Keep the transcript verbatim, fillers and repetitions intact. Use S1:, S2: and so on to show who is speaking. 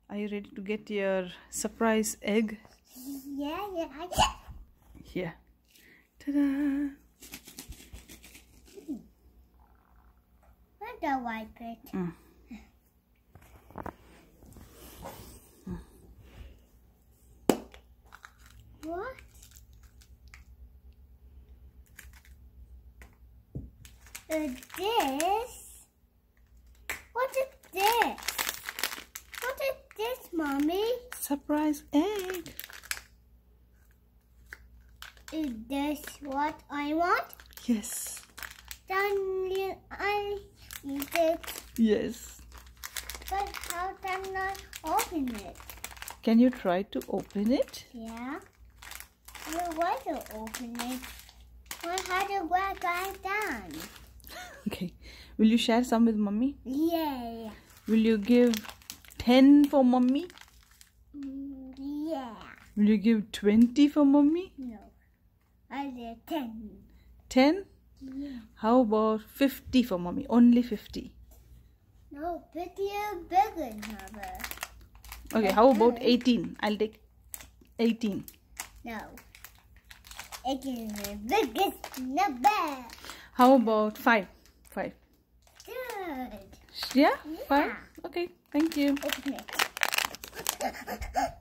S1: Are you ready to get your surprise egg?
S2: Yeah, yeah.
S1: Here. Ta-da!
S2: Where's the white bit?
S1: Mm.
S2: What? Is this? What is this? What is this, Mommy?
S1: Surprise egg.
S2: Is this what I want?
S1: Yes.
S2: Then I eat it.
S1: Yes.
S2: But how can I open it?
S1: Can you try to open it?
S2: Yeah. I want to open it. I had to work right down.
S1: Okay. Will you share some with mommy?
S2: Yeah.
S1: Will you give ten for mommy?
S2: Mm, yeah.
S1: Will you give twenty for mommy?
S2: No. I did ten.
S1: ten?
S2: Yeah.
S1: How about fifty for mommy? Only fifty.
S2: No, bigger, bigger number.
S1: Okay, how about eighteen? I'll take eighteen.
S2: No. It is the biggest number.
S1: How about five? five.
S2: Good.
S1: Yeah?
S2: Yeah.
S1: five? Okay, thank you.
S2: Open it.